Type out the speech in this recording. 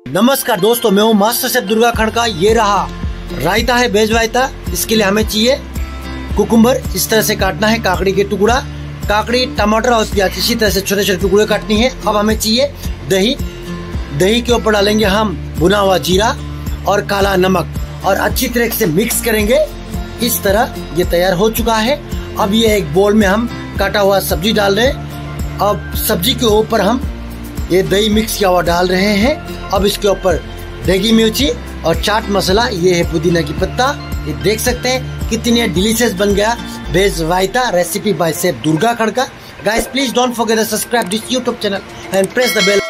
नमस्कार दोस्तों, मैं हूँ मास्टर शेफ दुर्गा खड़का। ये रहा रायता है, वेज रायता। इसके लिए हमें चाहिए कुकुम्बर, इस तरह से काटना है, काकड़ी के टुकड़ा, काकड़ी, टमाटर और प्याज इसी तरह से छोटे छोटे टुकड़े काटनी है। अब हमें चाहिए दही, दही के ऊपर डालेंगे हम भुना हुआ जीरा और काला नमक और अच्छी तरह से मिक्स करेंगे। इस तरह ये तैयार हो चुका है। अब ये एक बोल में हम काटा हुआ सब्जी डाल रहे हैं। अब सब्जी के ऊपर हम ये दही मिक्स किया हुआ डाल रहे हैं। अब इसके ऊपर देगी मिर्ची और चाट मसाला, ये है पुदीना की पत्ता। ये देख सकते हैं कितनी डिलीशियस बन गया veg raita, recipe by chef Durga Khadka. Guys please don't forget to subscribe this YouTube channel and press the bell.